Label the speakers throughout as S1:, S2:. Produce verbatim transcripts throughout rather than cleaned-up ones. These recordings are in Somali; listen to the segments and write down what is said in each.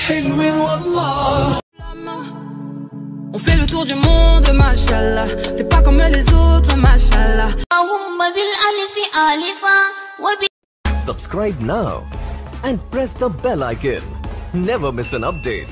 S1: حلوين والله.
S2: On fait le tour du monde, machallah. T'es pas comme les autres, machallah.
S3: Subscribe now and press the bell icon. Never miss an update.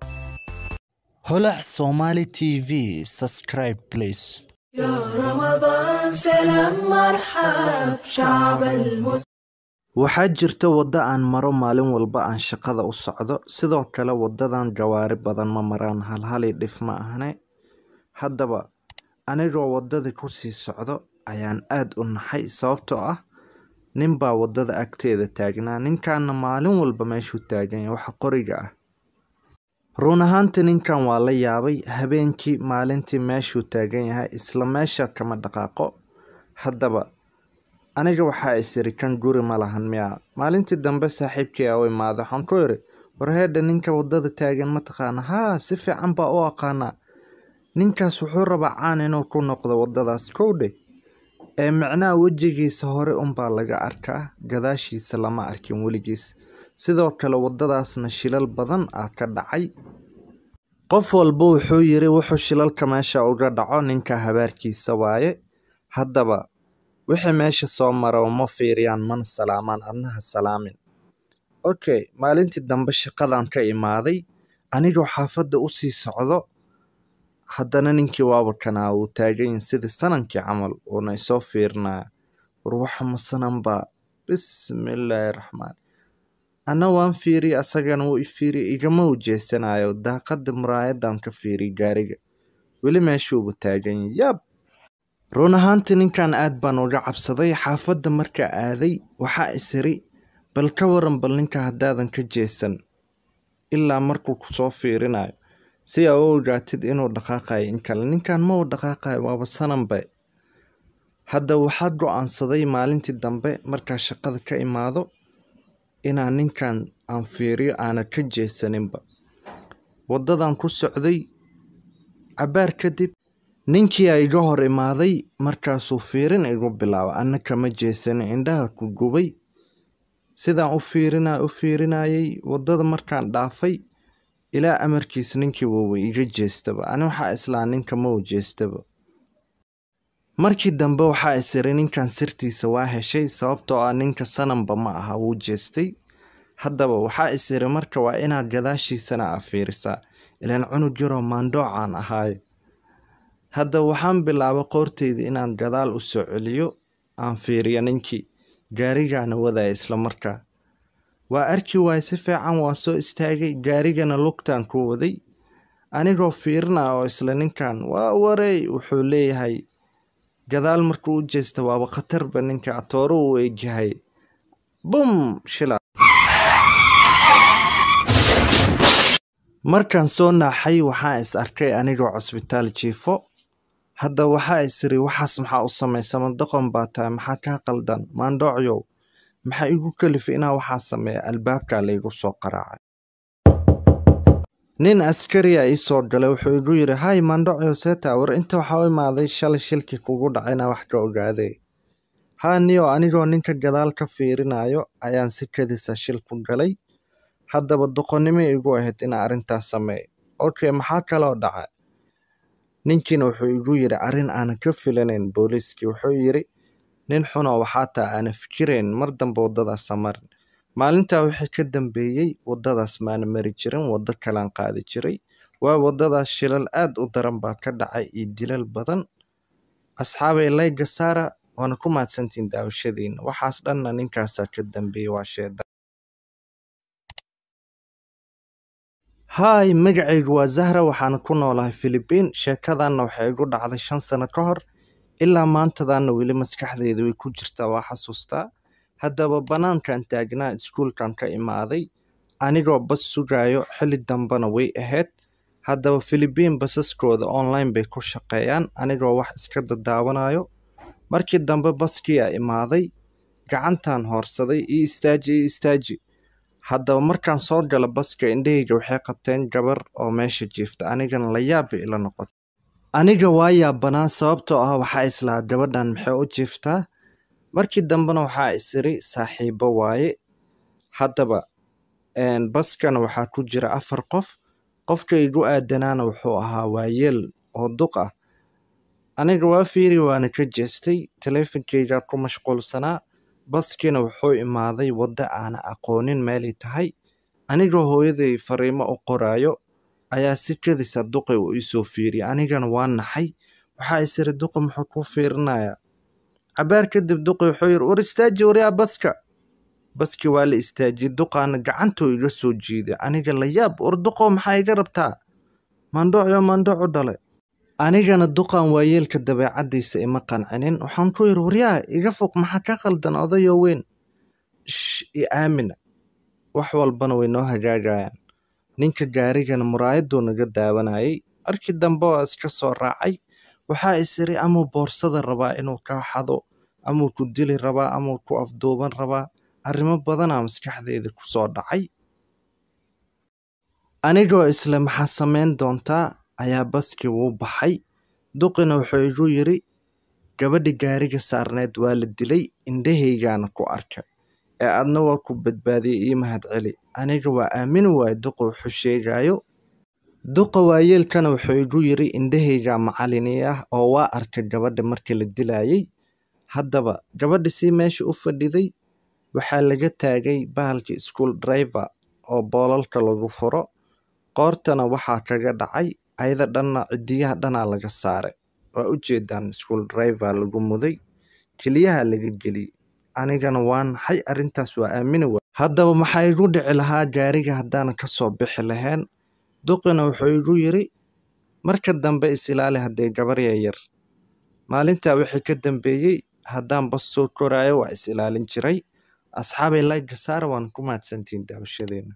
S4: هلا Somali تي في subscribe please.
S1: يا رمضان سلام مرحب شعب المسلمين.
S4: waxaa jirta waddo aan maro maalin walba aan shaqada u socdo sidoo kale wadadan gawaari badan ma maraan hal hal dhif ma ahane haddaba anigoo wadada ku sii socdo ayaan aad u naxay sababtoo ah nin baa wadada agteeda taagnaa ninkaana maalin walba meeshuu taagan yahay waxa qoriga ah run ahaantii ninkan waa la yaabay habeenkii maalintii meeshuu taagan yahay isla meesha kama dhaqaaqo haddaba aniga waxa isiri kan guri ma lahan miya maalintii dambe saaxiibkii ah way maado waxaan ku yiri war heedha ninka wadada taagan ma taqaan ha si fiican baa u aqaana ninkaas wuxuu rabaa caan inuu ku noqdo wadadaas kowdhe ee macnaa wajigiisa hore un baa laga arkaa gadaashiisa lama arkin weligiis sidoo kale wadadaasna shilal badan ah ka dhacay qof walba wuxuu yiri wuxuu shilalka meesha uga dhaco ninka habaarkiisa waaye haddaba wixii meesha soo maro ma fiiriyaan man salaamaan adnaha salaamin okay maalintii dambe shaqadan ka imaaday anigoo xaafadda u sii socdo haddana ninkii waaba kanaa uu taagan sidii sanankii camal uuna isoo fiirnaa war waxa ma sanan baa bismillaahi raxmaan ana waan fiiri asagana wuu i fiiri igama ujeesanayo daaqada muraayadan ka fiiri gaariga weli meeshuuba taagan yab run ahaantii ninkan aad baan uga cabsaday xaafadda markaa aaday waxaa isiri bal ka waran bal ninka haddaadan ka jeesan ilaa markuu ku soo fiirinayo si aa u ogaatid inuu dhaqaaqayo in kale ninkan ma uu dhaqaaqayo waaba sananba hadda waxaa go'aansaday maalintii dambe markaa shaqada ka imaado inaan ninkan aan fiiriyo aana ka jeesaninba wadadan ku socday cabaar kadib ninkii ay iga hor imaaday markaasuu fiirin igu bilaabo anna kama jeesanin indhaha ku gubay sidaan u fiirinaa u fiirinayay wadada markaan dhaafay ilaa amarkiis ninkii wuu iga jeestaba ani waxaa islaa ninka ma u jeestaba markii dambe waxaa isiri ninkan sirtiisa waa heshay sababtoo ah ninka sananba ma aha wuu jeestay haddaba waxaa isiri marka waa inaad gadaashiisana a fiirisaa ilaan cunug yaroo maandhoocaan ahaayo hadda waxaan bilaabay qoorteyda inaan gadaal u soo celiyo aan fiiriyo ninkii gaarigaana wadaya isla markaa waa arki waay si fiican waa soo istaagay gaarigana lugtaan ku waday anigoo fiirinaa oo isla ninkan waa waray wuxuu leeyahay gadaal markuu u jeesta waaba khatarba ninka atooro u eegyahay bum shila markaan soo naaxay waxaa is arkay anigoo cusbitaal jiifo hadda waxaa isiri waxaas maxaa u samaysama doqon baa tahay maxaa kaa qaldan maandhoocyow maxaa igu kalifay inaa waxaa sameeya albaabkaa laygu soo qaraacay nin askariya ii soo galay wuxuu igu yiri hay maandhoocyow seeta war inta waxaa u imaaday shalay shilkii kugu dhacayna wax ka ogaaday haa niyo anigoo ninka gadaal ka fiirinayo ayaan si kadisa shil ku galay haddaba doqonnimo igu ahayd inaa arrintaas sameeyo okay maxaa kaloo dhacay ninkiina wuxuu igu yiri arrin aanan ka filanayn booliiskii wuxuu yiri nin xunoo waxaa taa aana fikirayn mar dambe wadadaas marin maalintaa wixii ka dambeeyey wadadaas maana mari jirin waddo kalaan qaadi jiray waa wadadaas shilal aad u daran baa ka dhacay iyo dilal badan asxaabay layga saara waana ku mahadsantiin daawashadiina waxaas dhanna ninkaasaa ka dambeeyey waa sheeda هاي مقعيق وزهرة وحان كنا والله فيلبين شاكدان وحي يقول عضي شان سنة كهر إلا ما انتظان ويلي مسكح ذي ذوي كجرتا وحسوستا هادا ببنان كان تاقنا اسكول كان كإماذي أنيقو بس سوغايو حل الدنبانا وي اهيد هادا فيلبين بسسكو ذا أونلاين بيكو شقيان أنيقو وح اسكاد الداوانايو markii dambe baskii ay imaaday gacantan hoorsaday ii istaaji ii istaaji haddaba markaan soo gala baska indhahayga waxay qabteen gabar oo meesha jiifta anigana la yaab ila noqotay aniga waa yaabanaa sababtoo ah waxa islaa gabadhan maxay u jiiftaa markii dambena waxa isiri saaxiibo waaye haddaba baskana waxaa ku jira afar qof. Qofka igu aadanaana wuxuu ahaa waayeel oo duq ah. Aniga waa fiiri waana ka jeestay, taleefankayga ku mashquulsanaa. Baskina wuxuu imaaday wadda aan aqoonin meelay tahay. Aniga hooyaday fariimo u qoraayo ayaa si kadis ah duqi u isoo fiiriyay. Anigana waan naxay. Waxaa isiri duqi muxuu ku fiirinayaa. Cabaar kadib duqi wuxuu yiri war istaaji waryaa baska. Baski waa la istaajiyay, duqaana gacantuu iga soo jiiday. Aniga la yaab war duqo maxaa iga rabtaa? Mandhooyo mandhoocu dhale. Anigana duqan waayeelka dabeecadiisa ima qancinin. Waxaan ku yiri waryaa iga fog maxaa ka qaldan odayo weyn. Shh i aamina. Wax walbana way noo hagaagayaan. Ninka gaarigana muraayaduu naga daawanayay. Markii dambe oo iska soo raacay. Waxaa isiri amuu boorsada rabaa inuu ka xado, amuu ku dili rabaa, amuu ku afduuban rabaa. Arrimo badanaa maskaxdayda ku soo dhacay. Anigoo isla maxaa samayn doontaa ayaa baski wuu baxay. Duqina wuxuu igu yiri gabadhi gaariga saarneed waa la dilay, indhahaygaana ku arkay. Ee adna waa ku badbaadiyay ii mahadceli. Aniga waa aamin waay duqa wuxuu sheegayo. Duqa waayeelkana wuxuu igu yiri indhahayga macalini ah oo waa arkay gabadha markii la dilayay. Haddaba gabadhi si meesha u fadhiday waxaa laga taagay bahalkii school driver oo boolalka lagu furo. Qoortana waxaa kaga dhacay ayada dhanna cidiyaha dhanaa laga saaray. Waa u jeedaan school driver lagu muday. Keliyaha laga geliyay. Anigana waan naxay arrintaas waa aamini waay. Haddaba maxaa igu dhici lahaa gaariga haddaan ka soo bixi lahayn. Duqina wuxuu igu yiri marka dambe is ilaali hadday gabar yar. Maalintaa wixii ka dambeeyay haddaan bas soo koraayo waa is ilaalin jiray. Asxaabay like saar waan ku mahadsantiin daawashadeena.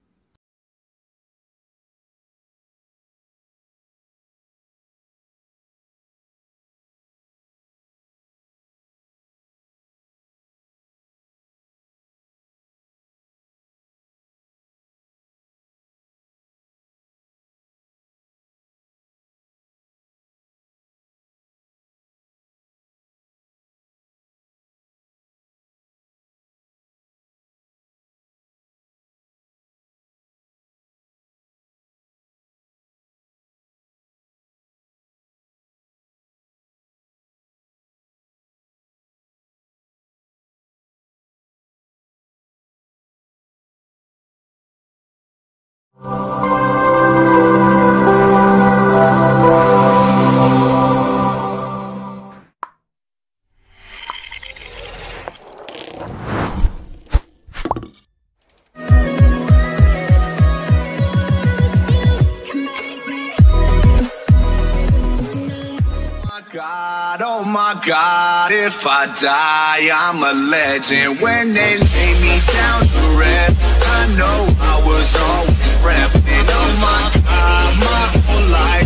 S5: God, oh my God, if I die, I'm a legend. When they lay me down to rest, I know I was always repping. Oh my God, my whole life